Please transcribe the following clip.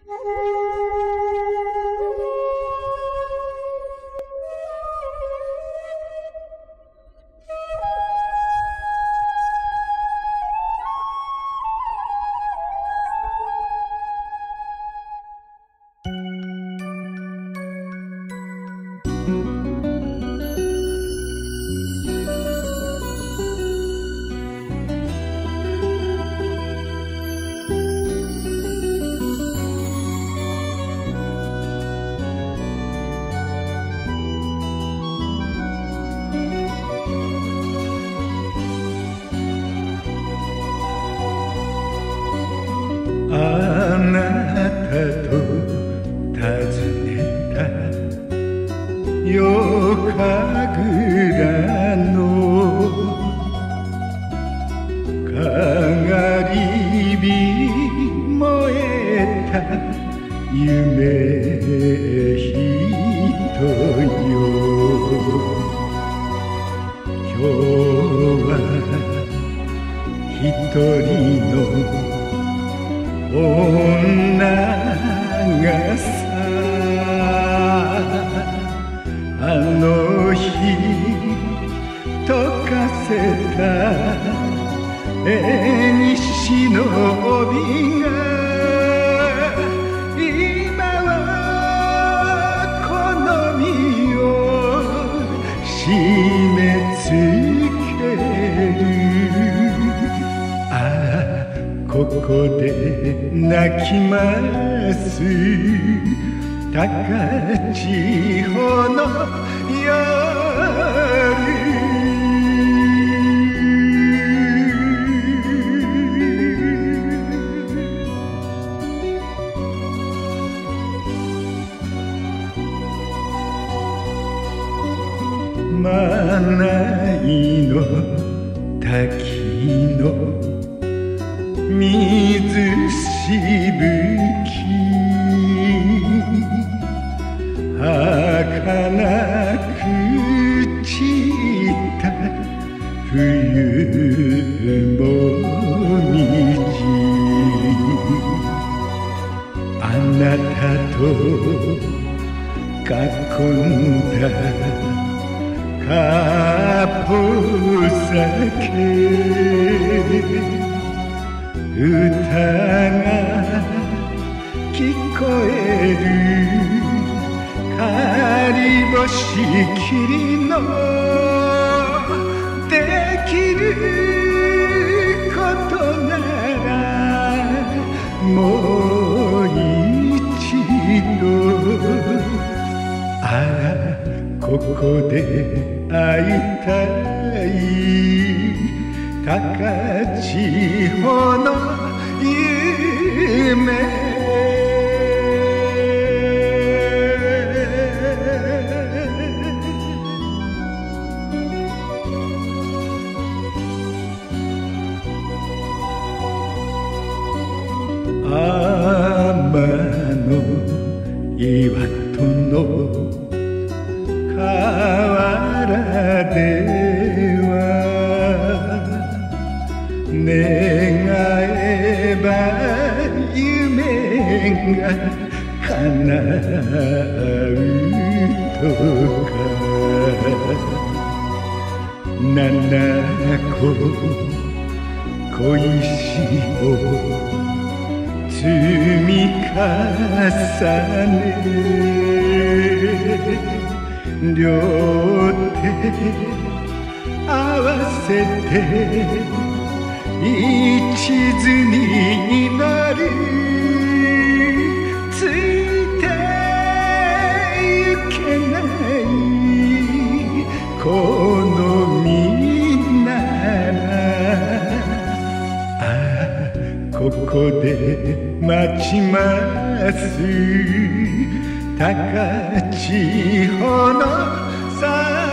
あなたと訪ねた夜神楽のかがり火燃えた夢人よ。今日は一人の女がさ、あの日溶かせた縁の帯が今はこの身を締め付ける。ああここで泣きます高千穂の夜。真名の滝の水しぶき儚く散った冬もみじ。あなたと囲んだかっぽ酒歌が聞こえる。かりぼしきりのできることならもう一度。ああここで会いたい高千穂の夢。天の岩戸の河原で願えば夢が叶うとか。7個小石を積み重ね両手合わせて一途に祈る。ついてゆけないこの身なら。ああここで待ちます高千穂のさ